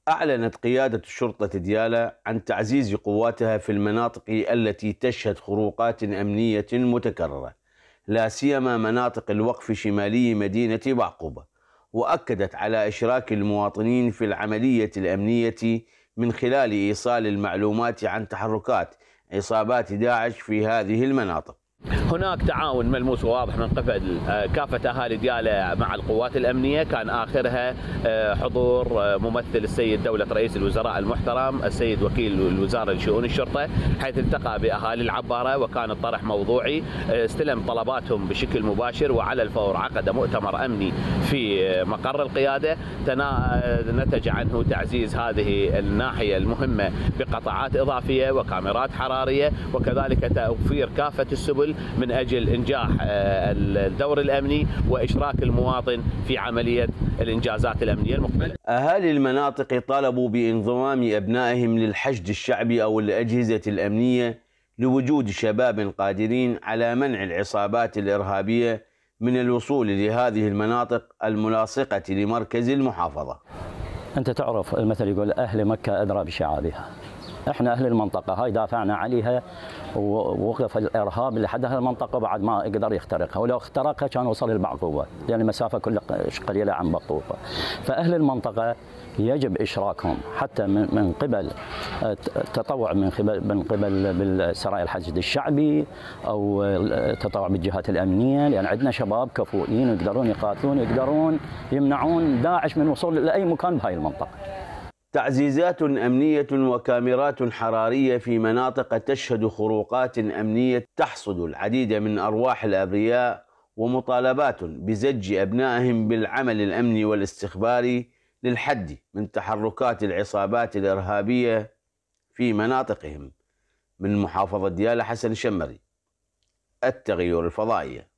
أعلنت قيادة شرطة ديالى عن تعزيز قواتها في المناطق التي تشهد خروقات أمنية متكررة، لا سيما مناطق الوقف شمالي مدينة بعقوبة، وأكدت على إشراك المواطنين في العملية الأمنية من خلال إيصال المعلومات عن تحركات عصابات داعش في هذه المناطق. هناك تعاون ملموس وواضح من قبل كافة أهالي ديالى مع القوات الأمنية، كان آخرها حضور ممثل السيد دولة رئيس الوزراء المحترم السيد وكيل الوزارة لشؤون الشرطة، حيث التقى بأهالي العبارة وكان الطرح موضوعي، استلم طلباتهم بشكل مباشر، وعلى الفور عقد مؤتمر أمني في مقر القيادة نتج عنه تعزيز هذه الناحية المهمة بقطاعات إضافية وكاميرات حرارية، وكذلك توفير كافة السبل من أجل إنجاح الدور الأمني وإشراك المواطن في عملية الإنجازات الأمنية المقبلة. أهالي المناطق طالبوا بانضمام أبنائهم للحشد الشعبي أو الأجهزة الأمنية لوجود شباب قادرين على منع العصابات الإرهابية من الوصول لهذه المناطق الملاصقة لمركز المحافظة. أنت تعرف المثل يقول أهل مكة أدرى بشعابها. احنا اهل المنطقه هاي دافعنا عليها، ووقف الارهاب لحد هالمنطقه بعد ما قدر يخترقها، ولو اخترقها كان وصل للبعقوبه لان المسافه كلها قليله عن بطوفه. فاهل المنطقه يجب اشراكهم حتى من قبل التطوع، من قبل بالسرايا الحشد الشعبي او التطوع بالجهات الامنيه، لان عندنا شباب كفؤين يقدرون يقاتلون، يقدرون يمنعون داعش من وصول لاي مكان بهاي المنطقه. تعزيزات أمنية وكاميرات حرارية في مناطق تشهد خروقات أمنية تحصد العديد من أرواح الأبرياء، ومطالبات بزج أبنائهم بالعمل الأمني والاستخباري للحد من تحركات العصابات الإرهابية في مناطقهم. من محافظة ديالى، حسن شمري، التغير الفضائية.